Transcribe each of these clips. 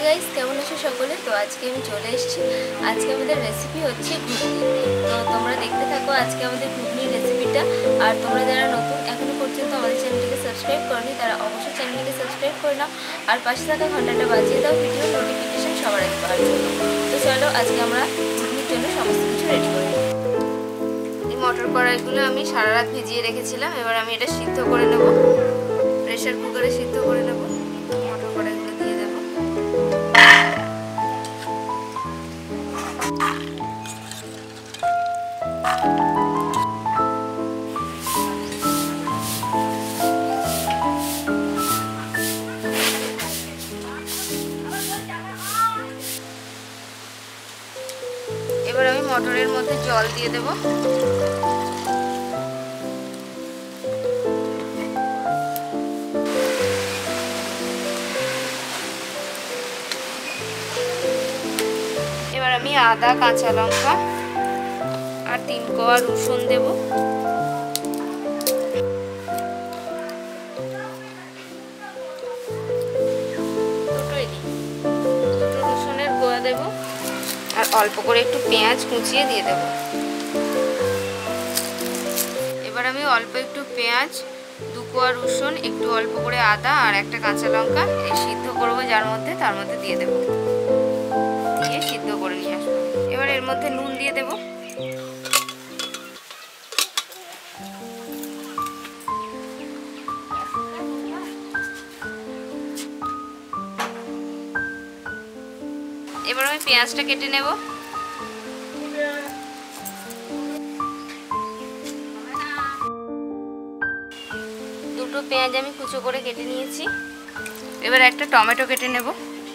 Guys, কেমন আছো সকলে? তো আজকে আমি চলে এসেছি। আজকে আমাদের রেসিপি হচ্ছে ঘুগনি। তো তোমরা দেখতে থাকো আজকে আমাদের ঘুগনির রেসিপিটা। আর তোমরা যারা নতুন এখনো পর্যন্ত আমাদের চ্যানেলটিকে সাবস্ক্রাইব করনি তারা অবশ্যই চ্যানেলটিকে সাবস্ক্রাইব করে নাও আর পাশে থাকা ঘন্টাটা বাজিয়ে দাও ভিডিও নোটিফিকেশন সবার আগে পাওয়ার জন্য। তো চলো আজকে আমরা ঘুগনির জন্য সমস্ত কিছু রেডি করি। এই মটর কড়াইগুলো আমি সারা রাত ভিজিয়ে রেখেছিলাম। এবার আমি এটা সিদ্ধ করে নেব, প্রেসার কুকারে সিদ্ধ করে নেব। মটর কড়াইগুলো দিয়ে দেব। এবার আমি মটরের মধ্যে জল দিয়ে দেব। এবার আমি আদা, কাঁচা লঙ্কা আর 3 কোয়া রসুন দেব। দুটো রসুনের কোয়া দেব আর অল্প করে একটু পেঁয়াজ কুচিয়ে দিয়ে দেব। এবার আমি অল্প একটু পেঁয়াজ, 2 কোয়া রসুন, একটু অল্প করে আদা আর একটা কাঁচা লঙ্কা এই সিদ্ধ করবো তার মধ্যে দিয়ে দেব। দিয়ে সিদ্ধ করে নিয়ে আসবো। এবার এর মধ্যে নুন দিয়ে দেব। এবার আমি পেঁয়াজটা কেটে নেব। দুটো পেঁয়াজ আমি কুচো করে কেটে নিয়েছি। এবার একটা টমেটো কেটে নেব।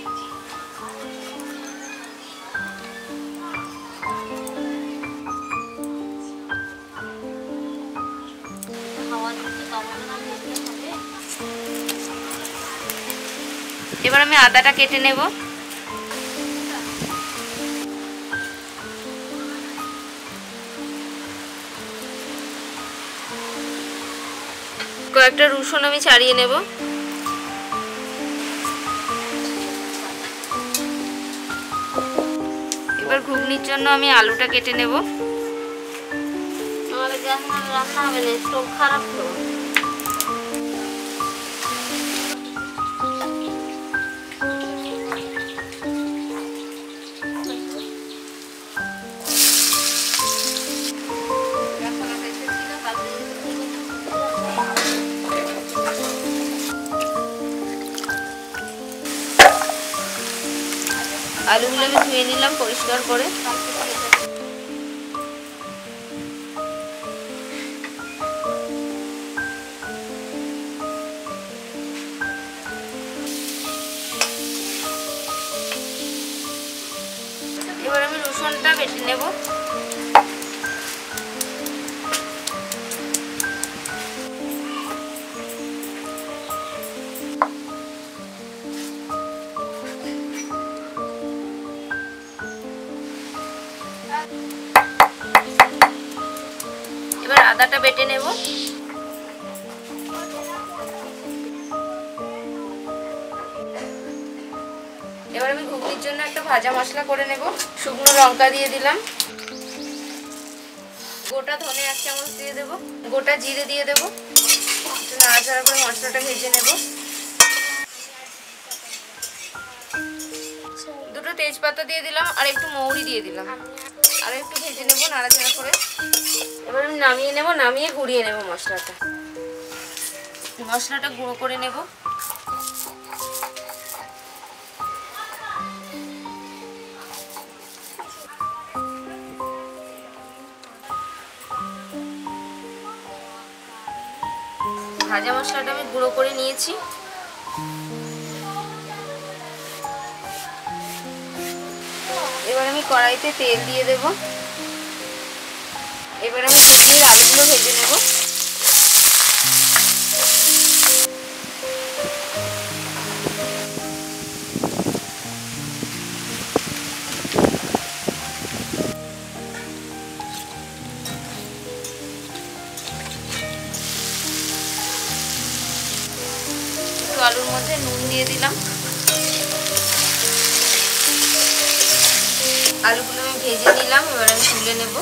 এবার আমি আদাটা কেটে নেব। কয়েকটা রসুন আমি ছাড়িয়ে নেব। এবার ঘুগনির জন্য আমি আলুটা কেটে নেব। রান্না হবে না, স্টোভ খারাপ তো। আলুগুলো আমি ধুয়ে নিলাম পরিষ্কার করে। এবার আমি রসুনটা বেটে নেব। এবার আদাটা বেটে নেব। এবার আমি ঘুগনির জন্য একটা ভাজা মশলা করে নেব। শুকনো লঙ্কা দিয়ে দিলাম, গোটা ধনে 1 চামচ দিয়ে দেব, গোটা জিরে দিয়ে দেব। একটু নাড়াচাড়া করে মশলাটা ভেজে নেব। দুটো তেজপাতা দিয়ে দিলাম আর একটু মৌরি দিয়ে দিলাম। আর একটু ভেজে নেব নাড়াচাড়া করে। এবার আমি নামিয়ে নেব, নামিয়ে গুঁড়িয়ে নেব মশলাটা গুঁড়ো করে নেব। ভাজা মশলাটা আমি গুঁড়ো করে নিয়েছি। এবার আমি কড়াইতে তেল দিয়ে দেব। এবার আমি ঘুগনির আলুগুলো ভেজে নেব। আলুর মধ্যে নুন দিয়ে দিলাম। আলুগুলো আমি ভেজে নিলাম, এবার আমি তুলে নেব।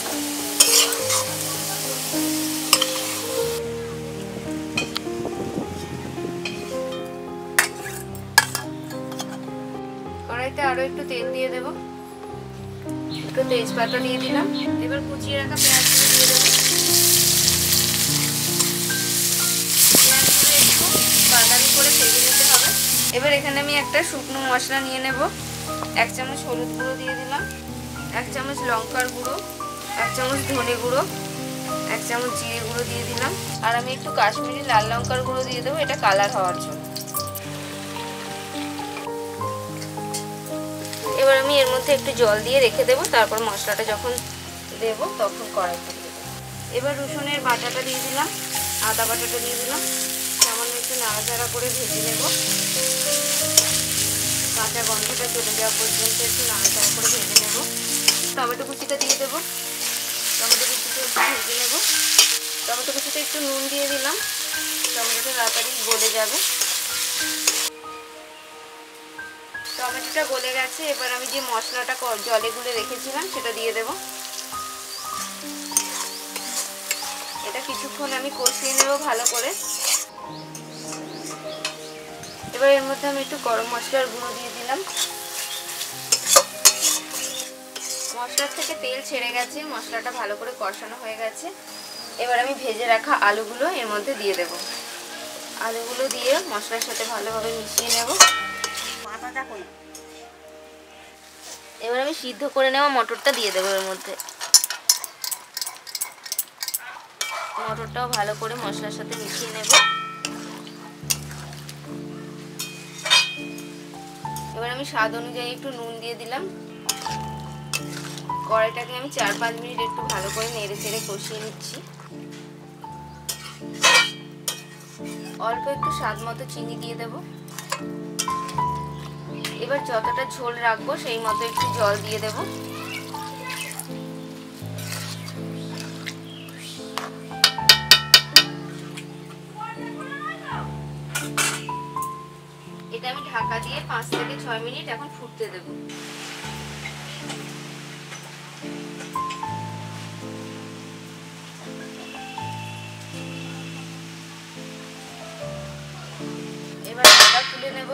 কড়াইতে আরো একটু তেল দিয়ে দেব, একটু তেজপাতা দিয়ে দিলাম। এবার কুচিয়ে রাখা পেঁয়াজগুলো দিয়ে দেবো। পেঁয়াজগুলো একটু বাদামি করে ভেজে নিতে হবে। এবার এখানে আমি একটা শুকনো মশলা নিয়ে নেব। 1 চামচ হলুদ গুঁড়ো দিয়ে দিলাম, 1 চামচ লঙ্কার গুঁড়ো, 1 চামচ ধনে গুঁড়ো, 1 চামচ জিরে গুঁড়ো দিয়ে দিলাম। আর আমি একটু কাশ্মীরি লাল লঙ্কার গুঁড়ো দিয়ে দেবো, এটা কালার হওয়ার জন্য। এবার আমি এর মধ্যে একটু জল দিয়ে রেখে দেবো, তারপর মশলাটা যখন দেবো তখন কড়াইতে দিয়ে দেবো। এবার রসুনের বাটাটা দিয়ে দিলাম, আদা বাটাটা দিয়ে দিলাম। সামান্য একটু নাড়াচাড়া করে ভেজে নেব, কাঁচা গন্ধটা চলে যাওয়া পর্যন্ত একটু নাড়াচাড়া করে ভেজে নেব। টমেটো কুচিটা দিয়ে দেবো, টমেটো কুচিটা একটু ভেজে নেব। টমেটো কুচিটা একটু নুন দিয়ে দিলাম, টমেটোটা তাড়াতাড়ি গলে যাবে। টমেটোটা গলে গেছে, এবার আমি যে মশলাটা জলে গুলে রেখেছিলাম সেটা দিয়ে দেব। এটা কিছুক্ষণ আমি কষিয়ে নেব ভালো করে। এবার এর মধ্যে আমি একটু গরম মশলার গুঁড়ো দিয়ে দিলাম। মশলার থেকে তেল ছেড়ে গেছে, মশলাটা ভালো করে কষানো হয়ে গেছে। এবার আমি ভেজে রাখা আলুগুলো এর মধ্যে দিয়ে দেব। আলুগুলো দিয়ে মশলার সাথে ভালোভাবে মিশিয়ে নেব। এবার আমি সিদ্ধ করে নেওয়া মটরটা দিয়ে দেবো এর মধ্যে। মটরটাও ভালো করে মশলার সাথে মিশিয়ে নেব। এবার আমি স্বাদ অনুযায়ী একটু নুন দিয়ে দিলাম। কড়াইটাকে আমি 4-5 মিনিট একটু ভালো করে নেড়ে চেড়ে কষিয়ে নিচ্ছি। অল্প একটু স্বাদ মতো চিনি দিয়ে দেব। এবার যতটা ঝোল রাখবো সেই মতো একটু জল দিয়ে দেব। এটা আমি ঢাকা দিয়ে 5 থেকে 6 মিনিট এখন ফুটতে দেব। এবার ঢাকা খুলে নেব।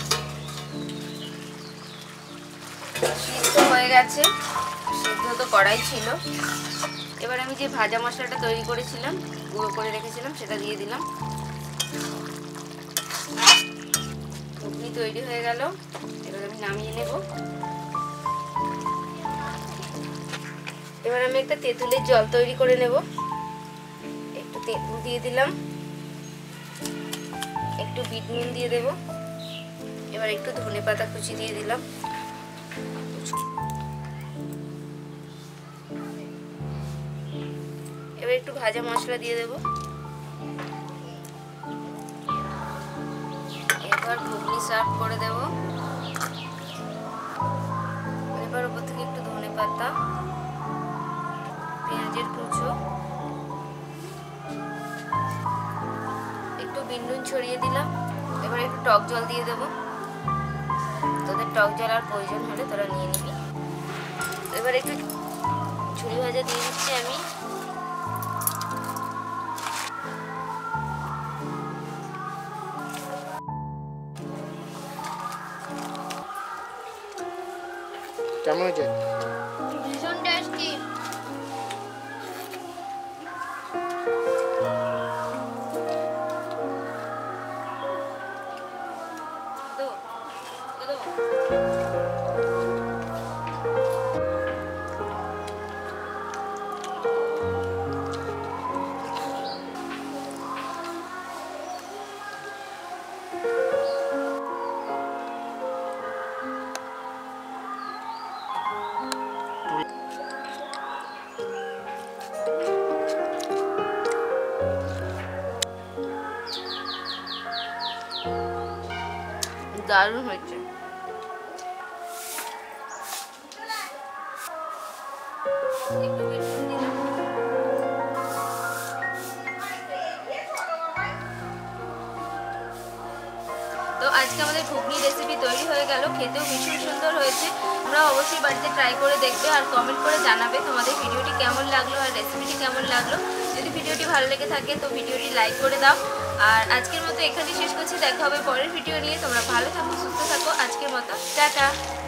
সিদ্ধ হয়ে গেছে, সিদ্ধ তো কড়াই ছিল। এবার আমি যে ভাজা মশলাটা তৈরি করেছিলাম, গুঁড়ো করে রেখেছিলাম, সেটা দিয়ে দিলাম। ঘুগনি তৈরি হয়ে গেল, এবার আমি নামিয়ে নেব। এবার আমি একটা তেঁতুলের জল তৈরি করে নেব। একটু তেঁতুল দিয়ে দিলাম, একটু বিট নুন দিয়ে দেব। এবার একটু ধনেপাতা কুচি দিয়ে দিলাম। এবার একটু ভাজা মশলা দিয়ে দেব। এবার ঘুগনি সার্ভ করে দেব। এবার উপর থেকে একটু ধনেপাতা, পেঁয়াজের কুচো, একটু বিট নুন ছড়িয়ে দিলাম। এবার একটু টক জল দিয়ে দেব। তোদের টক জল আর প্রয়োজন হলে তোরা নিয়ে নিবি। এবার একটু ঝুড়ি ভাজা দিয়ে দিচ্ছি আমি। কেমন হয়েছে? ভীষণ টেস্টি। দারুণ হয়েছে। তো আজকে আমাদের ঘুগনি রেসিপি তৈরি হয়ে গেল, খেতেও ভীষণ সুন্দর হয়েছে। তোমরা অবশ্যই বাড়িতে ট্রাই করে দেখবে আর কমেন্ট করে জানাবে তোমাদের ভিডিওটি কেমন লাগলো আর রেসিপিটি কেমন লাগলো। যদি ভিডিওটি ভালো লেগে থাকে তো ভিডিওটি লাইক করে দাও। আর আজকের মতো এখানেই শেষ করছি, দেখা হবে পরের ভিডিও নিয়ে। তোমরা ভালো থাকো, সুস্থ থাকো। আজকের মতো টাটা।